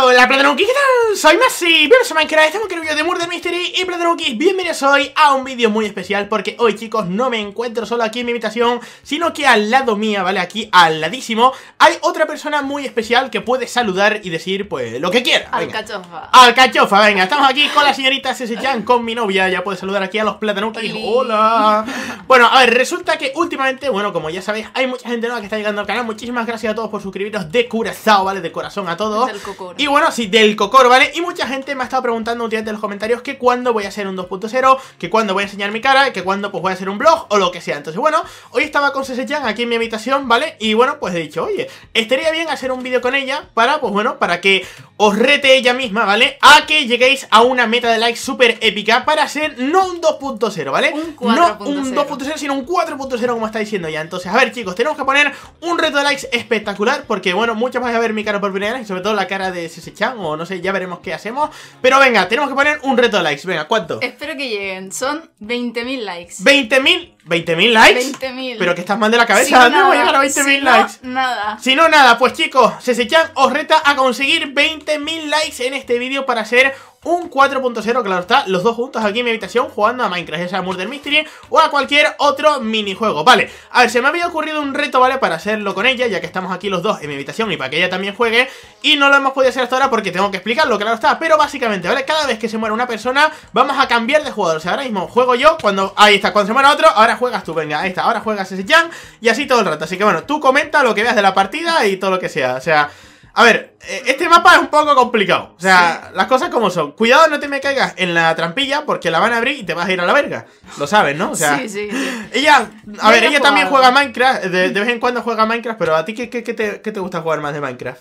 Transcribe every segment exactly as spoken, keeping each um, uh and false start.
Hola Platanukis, ¿qué tal? Soy Masi, bienvenidos a Minecraft, estamos en el vídeo de Murder Mystery. Y Platanukis, bienvenidos hoy a un vídeo muy especial, porque hoy, chicos, no me encuentro solo aquí en mi habitación, sino que al lado mía, ¿vale? Aquí al ladísimo hay otra persona muy especial que puede saludar y decir, pues, lo que quiera. Alcachofa. Alcachofa, venga, estamos aquí con la señorita Sese-chan, con mi novia. Ya puede saludar aquí a los Platanukis. Hola. Bueno, a ver, resulta que últimamente, bueno, como ya sabéis, hay mucha gente nueva que está llegando al canal. Muchísimas gracias a todos por suscribiros de Curazao, ¿vale? De corazón a todos. Del cocor. Y bueno, sí, del cocor, ¿vale? Y mucha gente me ha estado preguntando últimamente en los comentarios que cuándo voy a hacer un dos punto cero, que cuándo voy a enseñar mi cara, que cuándo pues voy a hacer un vlog o lo que sea. Entonces, bueno, hoy estaba con Sese-chan aquí en mi habitación, ¿vale? Y bueno, pues he dicho, oye, estaría bien hacer un vídeo con ella para, pues bueno, para que os rete ella misma, ¿vale? A que lleguéis a una meta de likes súper épica para hacer no un dos punto cero, ¿vale? Un cuatro punto cero. No un dos punto cero, sino un cuatro punto cero, como está diciendo ya. Entonces, a ver, chicos, tenemos que poner un reto de likes espectacular, porque, bueno, muchos vais a ver mi cara por primera vez, y sobre todo la cara de Sese-chan, o no sé, ya veremos qué hacemos. Pero venga, tenemos que poner un reto de likes. Venga, ¿cuánto? Espero que lleguen. Son veinte mil likes. ¿veinte mil? ¿veinte mil likes? veinte mil. Pero que estás mal de la cabeza, Si no nada, voy a llegar a veinte mil si likes. No, nada. Si no, nada, pues chicos, Sese-chan os reta a conseguir veinte mil likes en este vídeo para hacer un cuatro punto cero, claro está, los dos juntos aquí en mi habitación jugando a Minecraft, ya sea Murder Mystery o a cualquier otro minijuego. Vale, a ver, se me había ocurrido un reto, ¿vale? Para hacerlo con ella, ya que estamos aquí los dos en mi habitación y para que ella también juegue. Y no lo hemos podido hacer hasta ahora porque tengo que explicarlo, claro está. Pero básicamente, ¿vale? Cada vez que se muera una persona, vamos a cambiar de jugador. O sea, ahora mismo juego yo, cuando... Ahí está, cuando se muera otro, ahora juegas tú, venga, ahí está, ahora juegas Sese-chan y así todo el rato. Así que bueno, tú comenta lo que veas de la partida y todo lo que sea, o sea... A ver, este mapa es un poco complicado. O sea, sí, las cosas como son. Cuidado, no te me caigas en la trampilla, porque la van a abrir y te vas a ir a la verga. Lo sabes, ¿no? O sea, sí, sí, sí. Ella, a ver, ella jugado. también juega Minecraft. De, de vez en cuando juega Minecraft, pero ¿a ti qué, qué, qué, te, qué te gusta jugar más de Minecraft?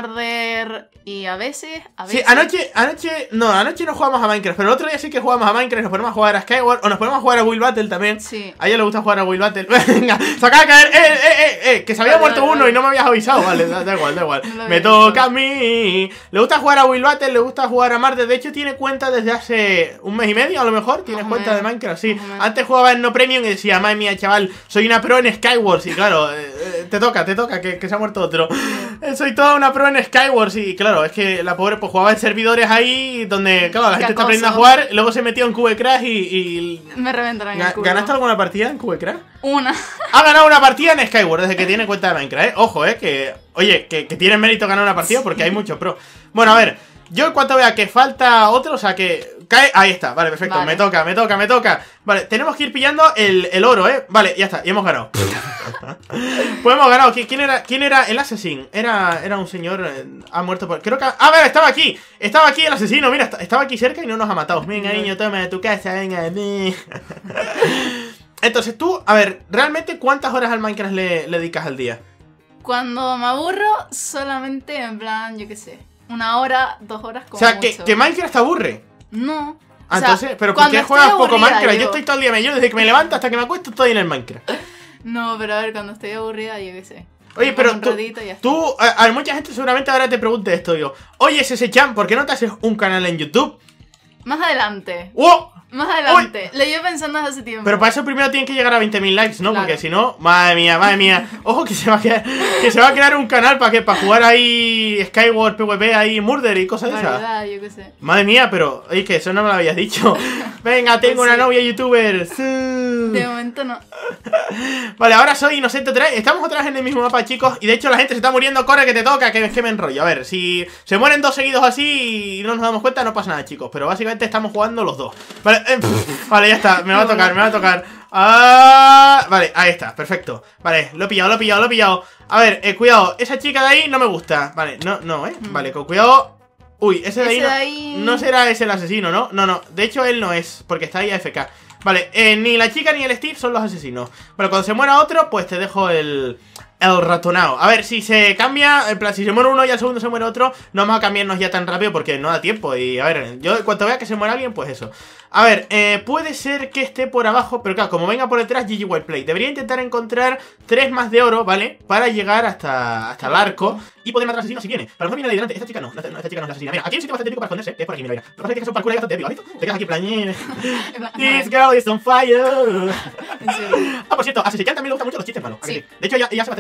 Murder y a veces, a veces... Sí, anoche, anoche, no, anoche no jugamos a Minecraft, pero el otro día sí que jugamos a Minecraft, nos ponemos a jugar a Skyward, o nos ponemos a jugar a Will Battle también. Sí. A ella le gusta jugar a Will Battle. Venga, se acaba de caer, eh, eh, eh, eh, que se había vale, muerto vale, uno vale. y no me habías avisado. Vale, da, da igual, da igual. No me toca a mí. Le gusta jugar a Will Battle, le gusta jugar a Marte. De hecho, tiene cuenta desde hace un mes y medio, a lo mejor. Tienes Más cuenta menos, de Minecraft, sí. más Antes jugaba en No Premium y decía, madre mía, chaval, soy una pro en Skyward. Y claro, eh, te toca, te toca, que, que se ha muerto otro. Eh, soy toda una pro en Skyward. Y claro, es que la pobre pues jugaba en servidores ahí donde, claro, la gente está aprendiendo a jugar. Luego se metió en Cube Crash y. y... Me reventaron el culo. ¿Ganaste alguna partida en Cube Crash? Una. Ha ganado una partida en Skyward desde que tiene cuenta de Minecraft, ¿eh? Ojo, ¿eh? Que, oye, que, que tiene mérito ganar una partida porque hay mucho pro. Bueno, a ver, yo en cuanto vea que falta otro, o sea que cae... Ahí está, vale, perfecto, vale. me toca, me toca, me toca. Vale, tenemos que ir pillando el, el oro, ¿eh? Vale, ya está, y hemos ganado. Pues hemos ganado. ¿Quién era, quién era el asesino? Era, era un señor, eh, ha muerto por... Creo que... Ah, ver, estaba aquí, estaba aquí el asesino, mira, estaba aquí cerca y no nos ha matado. Venga, niño, toma de tu casa, venga. Entonces tú, a ver, ¿realmente cuántas horas al Minecraft le, le dedicas al día? Cuando me aburro, solamente en plan, yo qué sé, una hora, dos horas como O sea, mucho. que, que Minecraft te aburre. No. Ah, o sea, entonces, pero ¿por qué juegas poco aburrida, Minecraft? Yo... yo estoy todo el día, yo desde que me levanto hasta que me acuesto estoy en el Minecraft. No, pero a ver, cuando estoy aburrida, yo qué sé. Oye, pero un tú, ratito y ya tú a, a mucha gente seguramente ahora te pregunte esto, yo. Oye, Sese-chan, ¿por qué no te haces un canal en YouTube? Más adelante. ¡Oh! Más adelante. Uy. Lo llevo pensando desde hace tiempo. Pero para eso primero tienen que llegar a veinte mil likes, ¿no? Claro. Porque si no, madre mía, madre mía. Ojo que se va a crear, que se va a crear un canal para que para jugar ahí Skyward, PvP, ahí Murder y cosas de esas. Variedad, yo qué sé. Madre mía, pero oye, que eso no me lo habías dicho. Venga, tengo Pues una sí. novia youtuber. Sí. De momento no. Vale, ahora soy Inocente tres. Estamos otra vez en el mismo mapa, chicos. Y de hecho la gente se está muriendo. Corre que te toca, que, que me enrollo. A ver, si se mueren dos seguidos así y no nos damos cuenta, no pasa nada, chicos. Pero básicamente estamos jugando los dos. Vale, eh, vale, ya está, me va a tocar, me va a tocar. Ah, vale, ahí está, perfecto. Vale, lo he pillado, lo he pillado, lo he pillado. A ver, eh, cuidado, esa chica de ahí no me gusta. Vale, no, no, eh, vale, con cuidado. Uy, ese de ahí, Ese no, de ahí... no será ese el asesino, ¿no? No, no, de hecho él no es, porque está ahí A F K. Vale, eh, ni la chica ni el Steve son los asesinos. Bueno, cuando se muera otro, pues te dejo el... El ratonado. A ver, si se cambia, en plan, si se muere uno y al segundo se muere otro, no vamos a cambiarnos ya tan rápido porque no da tiempo. Y a ver, yo en cuanto vea que se muera alguien, pues eso. A ver, eh, puede ser que esté por abajo, pero claro, como venga por detrás, G G Wildplay. Debería intentar encontrar tres más de oro, ¿vale? Para llegar hasta, hasta el arco y poder matar al asesino si viene. Pero a lo mejor viene de delante. Esta chica no, no, esta chica no es la asesina. Mira, aquí hay un sitio bastante épico para esconderse, que es por aquí, mira, mira. Lo que pasa es que tienes que hacer un parkour ahí bastante épico, ¿has visto? Te quedas aquí plañé. This girl is on fire. Ah, por cierto, a Sese-chan también le gustan mucho los chistes malos. Sí. De hecho, ella, ella hace bastante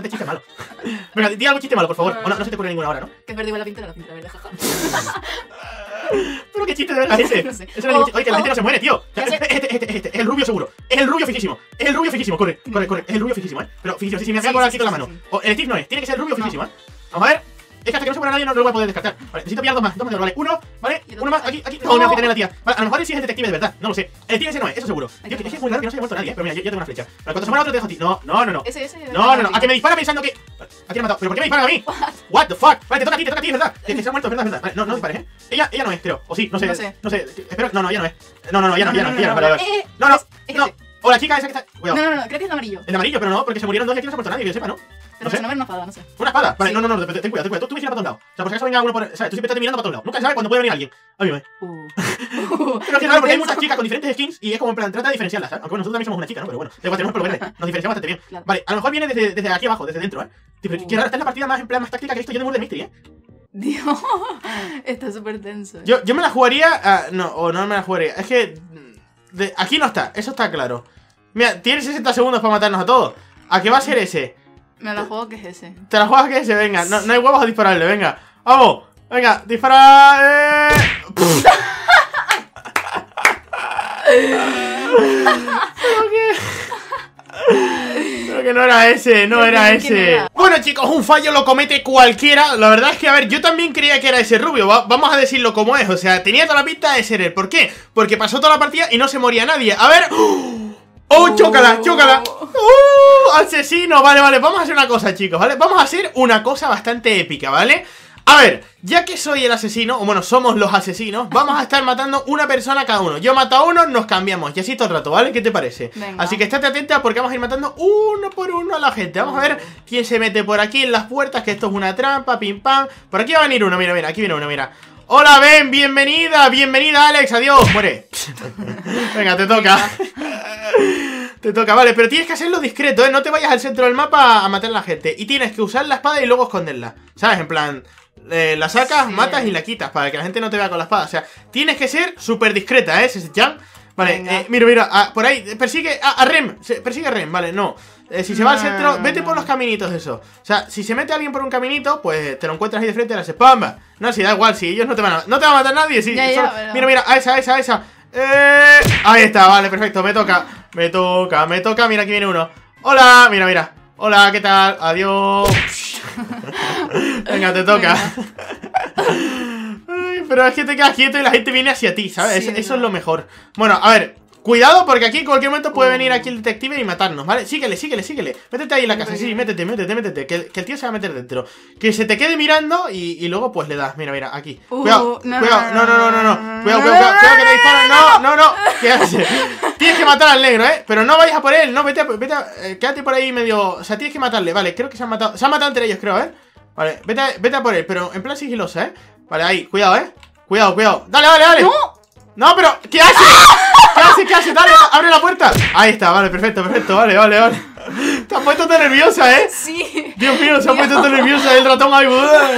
qué chiste malo. Venga, di algo chiste malo, por favor. O no, no se te ocurre ninguna ahora, ¿no? Que es verde igual la pintura, la pintura verde, jaja. Pero qué chiste de verdad ese. No sé. Ese no es Oh, chiste. Oye, que la gente oh. no se muere, tío. Ya sé. Este, este, este, este. Es el rubio seguro. Es el rubio fijísimo. Es el rubio fijísimo. Corre, corre, corre. Es el rubio fijísimo, ¿eh? Pero fijísimo, sí, sí, me voy a Sí, acordar sí, aquí con la sí, mano. sí, sí. O el Steve no es. Tiene que ser el rubio No. fijísimo, ¿eh? Vamos a ver. Es que hasta que no se muera nadie no lo voy a poder descartar. Vale, necesito pillar dos más, dos más de oro, vale. Uno, vale, ¿Y dónde uno más, está? aquí, aquí. No. No, no, que tiene la tía. Vale, a lo mejor sí es el detective de verdad, no lo sé. El tío ese no es, eso seguro. Tío, que es que es muy raro que no se haya muerto nadie, ¿eh? Pero mira, yo, yo tengo una flecha. Vale, cuando se muera otro te dejo a ti. No, no, no, no. Ese, ese. No, no, no, a que me dispara pensando que. Vale, aquí le he matado. ¿Pero por qué me disparan a mí? What the fuck? Vale, te toca a ti, te toca a ti, es verdad. Que, que se ha muerto, es verdad, es verdad. Vale, no, no dispares, ¿eh? Ella, ella no es, creo. O sí, no sé. No sé. No sé. Espero. No, no, ella no es. No, no, no, ella no, ella no, ella no. Vale, vale. Eh, eh, No, no, es- es no. ese. O la chica esa que está. No, Cuidado. no, no, creo que es el amarillo. El de amarillo, pero no, porque se murieron dos y aquí no se ha muerto nadie, que yo sepa, ¿no? Pero sé. se no ve una espada, no sé. ¿Una espada? Vale, Sí. no, no, no, ten cuidado, ten cuidado. Tú, tú vigilas para todos lados. O sea, por si acaso venga uno por. ¿Sabes? Tú siempre estás mirando para todos lados. Nunca se sabe cuándo puede venir alguien. A mí me. Uh. Pero es que claro, porque hay muchas chicas con diferentes skins y es como en plan, trata de diferenciarlas, ¿sabes? Aunque bueno, nosotros también somos una chica, ¿no? Pero bueno, da igual, tenemos pelo verde. Nos diferenciamos bastante bien. Claro. Vale, a lo mejor viene desde, desde aquí abajo, desde dentro, ¿eh? Tío, pero Uh. qué raro, esta es la partida más en plan más táctica que he visto yo de Murder Mystery, ¿eh? Dios, está súper tenso. Yo, yo me la jugaría. ah, no, o no me la jugaría. Es que. de- aquí no está, eso está claro. Mira, tienes sesenta segundos para matarnos a todos. ¿A qué va a ser ese? Me la juego que es ese. Te la juegas que ese, venga. No, no hay huevos a dispararle, venga. Vamos, venga, dispara. Eh. Pero que... Pero que no era ese, no era ¿Quién ese. era? Bueno, chicos, un fallo lo comete cualquiera. La verdad es que, a ver, yo también creía que era ese rubio. Va- vamos a decirlo como es. O sea, tenía toda la pinta de ser él. ¿Por qué? Porque pasó toda la partida y no se moría nadie. A ver. ¡Oh, chócala, chócala! ¡Uh! ¡Asesino! Vale, vale, vamos a hacer una cosa, chicos, ¿vale? Vamos a hacer una cosa bastante épica, ¿vale? A ver, ya que soy el asesino, o bueno, somos los asesinos, vamos a estar matando una persona cada uno. Yo mato a uno, nos cambiamos, y así todo el rato, ¿vale? ¿Qué te parece? Venga. Así que estate atenta porque vamos a ir matando uno por uno a la gente. Vamos a ver quién se mete por aquí en las puertas, que esto es una trampa, pim pam. Por aquí va a venir uno, mira, mira, aquí viene uno, mira. Hola, Ben, bienvenida, bienvenida, Alex, adiós, muere. Venga, te toca. Te toca, vale, pero tienes que hacerlo discreto, ¿eh? No te vayas al centro del mapa a matar a la gente. Y tienes que usar la espada y luego esconderla, ¿sabes? En plan, eh, la sacas, Sí. matas y la quitas para que la gente no te vea con la espada. O sea, tienes que ser súper discreta, ¿eh? Sese-chan. Vale, Venga. eh, mira, mira, ah, por ahí, persigue a, a Rem, se- persigue a Rem, vale, no. Eh, si se va al No, centro, no, vete no. por los caminitos de eso. O sea, si se mete alguien por un caminito, pues te lo encuentras ahí de frente y le haces ¡pamba! No, si da igual, si ellos no te van a, no te va a matar nadie, si, Ya, ya, solo- pero- mira, mira, a esa, a esa, a esa. Eh, ahí está, vale, perfecto, me toca, me toca, me toca, mira, aquí viene uno. Hola, mira, mira. Hola, ¿qué tal? Adiós. Venga, te toca. Ay, pero es que te quedas quieto y la gente viene hacia ti, ¿sabes? Sí, eso, es eso es lo verdad. mejor. Bueno, a ver, cuidado porque aquí en cualquier momento puede Uh. venir aquí el detective y matarnos, ¿vale? Síguele, síguele, síguele. Métete ahí en la casa, sí, Venga. métete, métete, métete. Que, el- que el tío se va a meter dentro. Que se te quede mirando y, y luego pues le das. Mira, mira, aquí. Uh, Cuidado, no, cuidado, no, no, no, no, no. no, Cuidado, no, cuidado, cuidado, no, cuidado que te disparan. No, no, no. ¿Qué haces? Tienes que matar al negro, ¿eh? Pero no vayas a por él, no, vete, a, vete a, eh, quédate por ahí medio. O sea, tienes que matarle, vale, creo que se han matado. Se han matado entre ellos, creo, ¿eh? Vale, vete a, vete a por él, pero en plan sigilosa, ¿eh? Vale, ahí, cuidado, ¿eh? Cuidado, cuidado. Dale, dale, dale. ¡No! No, pero, ¿qué haces? ¿Qué haces? ¿Qué haces? Dale, abre la puerta. Ahí está, vale, perfecto, perfecto, vale, vale, vale. Te has puesto tan nerviosa, ¿eh? Sí. Dios mío, se ha puesto tan nerviosa el ratón ahí.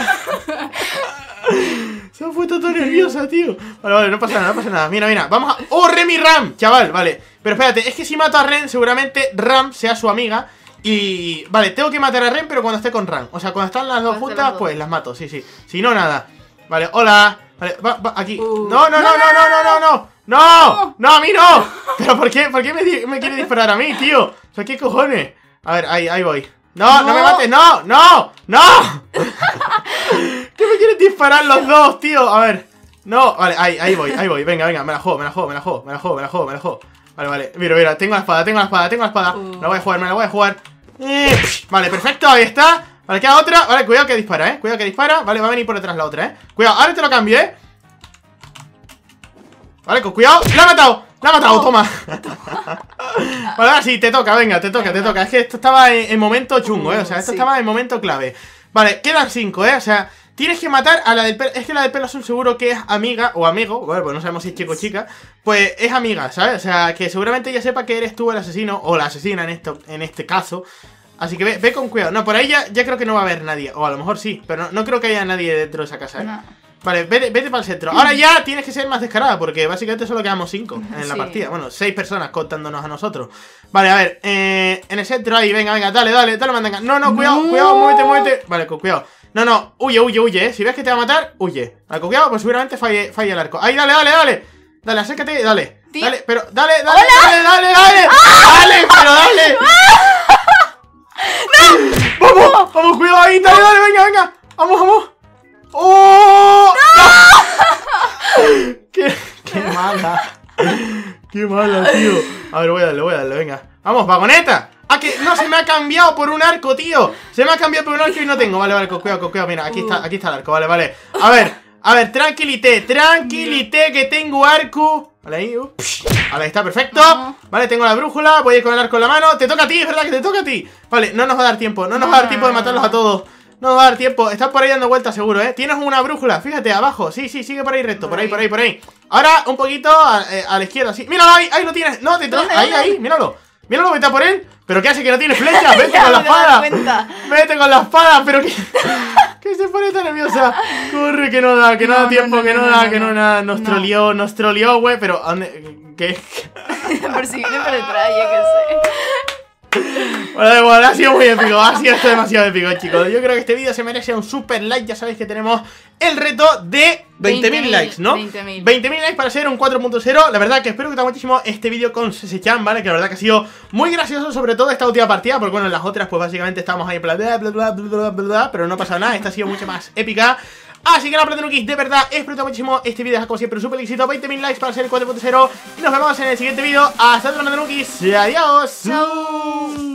Se ha puesto tan nerviosa, tío. Vale, vale, no pasa nada, no pasa nada. Mira, mira, vamos a... ¡Oh, Rem y Ram! Chaval, vale. Pero espérate, es que si mato a Rem, seguramente Ram sea su amiga. Y... Vale, tengo que matar a Rem, pero cuando esté con Ram. O sea, cuando están las dos Cuando estén juntas, las dos. pues las mato, sí, sí. Si no, nada. Vale, hola. Vale, va, va, aquí. Uh. No, no, no, no, no, no, no, no. ¡No! ¡No, a mí no! ¿Pero por qué? ¿Por qué me, di- me quiere disparar a mí, tío? O sea, ¿qué cojones? A ver, ahí, ahí voy. No, no, No. me mates, no, no, no. ¿Qué me quieren disparar los dos, tío? A ver. No, vale, ahí, ahí voy, ahí voy. Venga, venga, me la juego, me la juego, me la juego, me la juego, me la juego, me la juego. Vale, vale. Mira, mira, tengo la espada, tengo la espada, tengo la espada. Uh. Me la voy a jugar, me la voy a jugar. Eh, Vale, perfecto, ahí está. Vale, queda otra. Vale, cuidado que dispara, eh. Cuidado que dispara. Vale, va a venir por detrás la otra, eh. Cuidado, ahora te lo cambio, eh. Vale, con cuidado. ¡La ha matado! ¡La ha matado! Oh. Toma. Vale, ahora sí, te toca, venga, te toca, te toca. Es que esto estaba en, en momento chungo, eh. O sea, esto Sí. estaba en momento clave. Vale, quedan cinco, eh. O sea, tienes que matar a la del pelo. Es que la del pelo azul seguro que es amiga o amigo. Bueno, pues no sabemos si es chico o chica. Pues es amiga, ¿sabes? O sea, que seguramente ella sepa que eres tú el asesino o la asesina en, esto, en este caso. Así que ve, ve con cuidado. No, por ahí ya, ya creo que no va a haber nadie. O a lo mejor sí, pero no, no creo que haya nadie dentro de esa casa, ¿eh? No. Vale, vete, vete para el centro. Ahora ya tienes que ser más descarada, porque básicamente solo quedamos cinco en la Sí. partida. Bueno, seis personas contándonos a nosotros. Vale, a ver, eh, en el centro ahí, venga, venga, dale, dale, dale, mandanga. No, no, cuidado, No. cuidado, muévete, muévete. Vale, con cuidado. No, no, huye, huye, huye, eh. Si ves que te va a matar, huye. Vale, con cuidado, pues seguramente falle, falle el arco. Ahí, dale, dale, dale. Dale, acércate, dale. Tío. Dale, pero, dale, dale, dale, dale, dale. Dale, pero dale. Vamos, vamos, cuidado ahí, dale, dale, venga, venga. Vamos, vamos. ¡Oh! ¡No! ¡Qué, qué mala! ¡Qué mala, tío! A ver, voy a darle, voy a darle, venga. ¡Vamos, vagoneta! ¡Ah, que no se me ha cambiado por un arco, tío! Se me ha cambiado por un arco y no tengo. Vale, vale, con cuidado, con cuidado. Mira, aquí está, aquí está el arco, vale, vale. A ver, a ver, tranquilité, tranquilité, que tengo arco. Vale, ahí, uh, vale, ahí está, perfecto. Vale, tengo la brújula, voy a ir con el arco en la mano. Te toca a ti, es verdad que te toca a ti. Vale, no nos va a dar tiempo, no nos va a dar tiempo de matarlos a todos. No nos va a dar tiempo, estás por ahí dando vueltas seguro, ¿eh? Tienes una brújula, fíjate, abajo. Sí, sí, sigue por ahí recto, por ahí, por ahí, por ahí. Ahora, un poquito a, eh, a la izquierda, sí. Míralo ahí, ahí lo tienes. No, te ¿Dónde, ahí, dónde? ahí, míralo. Míralo, vete a por él. ¿Pero qué hace que no tiene flecha? Vete Ya con la me he dado espada. cuenta. Vete con la espada, pero que... que se pone tan nerviosa. Corre, que no da, que no, No, da no, tiempo, no, que no, no, da, no, que no no. da. Nos No. troleó, nos troleó, güey. Pero, ¿a dónde? ¿Qué? Persigue por detrás, yo qué sé. Bueno, da igual, ha sido muy épico, ha sido esto demasiado épico, chicos. Yo creo que este vídeo se merece un super like. Ya sabéis que tenemos el reto de veinte mil likes, ¿no? veinte mil. veinte mil likes para ser un cuatro punto cero. La verdad que espero que te haya muchísimo este vídeo con Sese-chan, ¿vale? Que la verdad que ha sido muy gracioso, sobre todo esta última partida. Porque bueno, en las otras pues básicamente estábamos ahí en plan bla, bla, bla, bla, bla, bla, pero no pasa nada, esta ha sido mucho más épica. Así que nada, Platinukis, de verdad, espero muchísimo este vídeo, como siempre, un super éxito, veinte mil likes para ser el cuatro punto cero. Y nos vemos en el siguiente vídeo. Hasta luego, Platinukis, adiós. Chao.